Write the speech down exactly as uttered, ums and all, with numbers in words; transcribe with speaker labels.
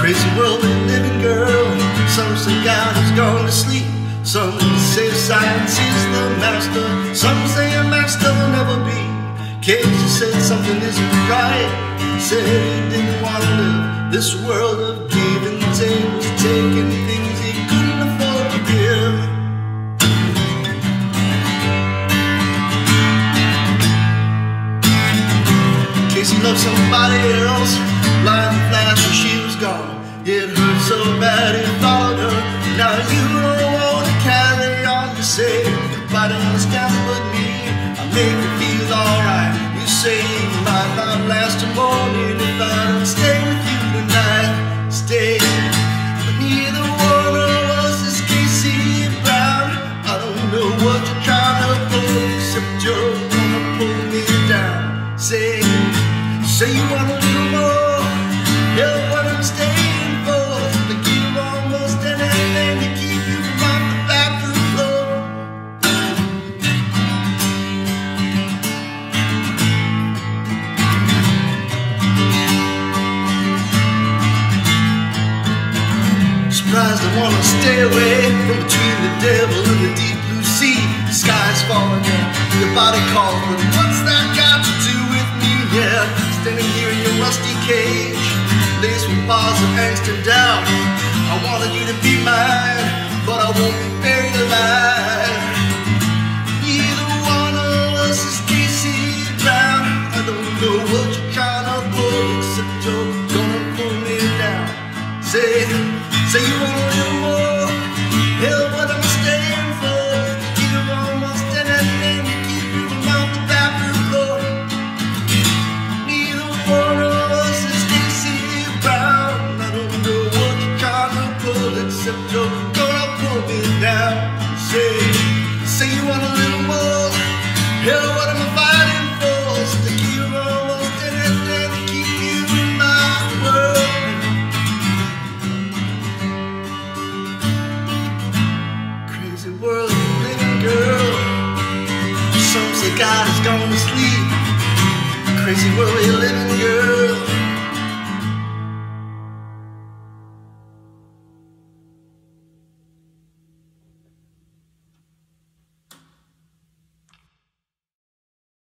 Speaker 1: Crazy world we live in, girl. Some say God has gone to sleep. Some say science is the master. Some say a master will never be. Casey said something isn't right. He said he didn't want to live this world of give and take. Was taking things he couldn't afford to give. Casey loved somebody else. Blind flash when she was gone. It hurt so bad it followed her. Now you don't want to carry on. You say nobody understands but me. I make you feel alright. You say you might not last till morning if I don't stay with you tonight. Stay, but neither one of us is Casey Brown. I don't know what you're trying to pull, except you're gonna pull me down. Say, say you want a little more. Hell, what I'm staying for. To give almost anything to keep you from the bathroom floor. Surprised I wanna stay away from between the devil and the deep blue sea. The sky's falling down, your body calls, but what's that got to do with me? Yeah, standing here in your rusty cage, laced with bars of angst and doubt. I wanted you to be mine, but I won't be buried alive. Neither one of us is Casey Brown. I don't know what you're trying to pull, except you're gonna pull me down. Say, say you want a little more. Hell, what am I staying for? Give almost anything to keep you from off the bathroom floor. Neither one of us is Casey Brown. I don't know what you're trying to pull, except you're gonna pull me down. Say, say you want a little more. Hell, what am I fighting for? Just to give almost anything to keep you in my world. Crazy world you live in, girl. Some say God has gone to sleep. Crazy world you live in, girl.